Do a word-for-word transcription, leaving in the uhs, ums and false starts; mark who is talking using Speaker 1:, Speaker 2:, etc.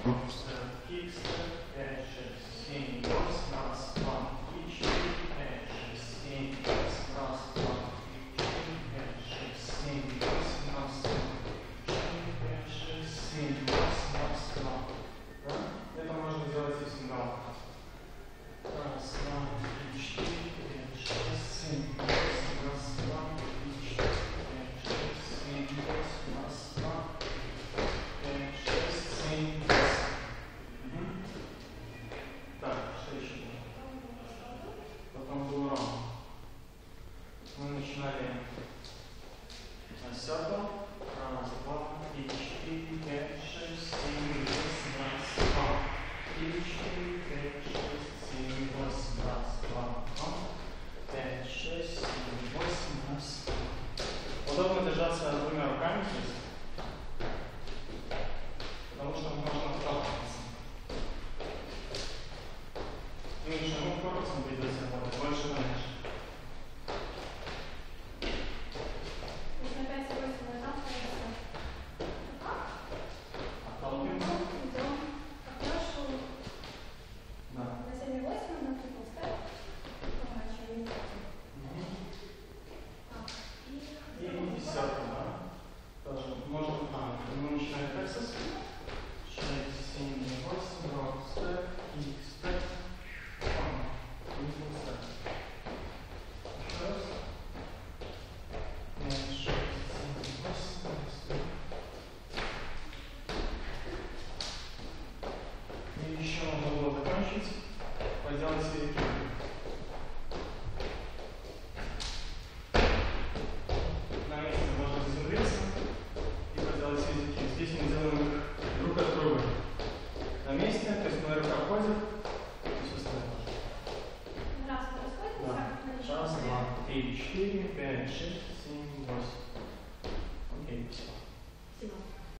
Speaker 1: Кикс, пять, шесть, семь, восемь, раз, два, три, четыре, пять, шесть, семь, восемь, раз, два, три, четыре, пять, шесть, семь, восемь, раз, два, четыре, пять, шесть, семь, восемь, раз, два. Да? Это можно сделать и сигнал. Раз, два, три, четыре, пять, шесть, семь, восемь, раз, два, три, четыре, пять, шесть, семь, восемь, раз, два, пять, шесть, семь, восемь. Так, что еще? Потом был раунд. Мы начинали на circle. Раз, два, три, четыре, пять, шесть, семь, восемь, раз, два, три, четыре, пять, шесть, семь, восемь, раз, два, два, пять, шесть, семь, восемь, раз, два. Удобно держаться двумя руками здесь, потому что можно отталкиваться. Меньше ну, корпусом придется работать, больше дальше. Раз, два, три, четыре, пять, шесть, семь, восемь. Окей, все.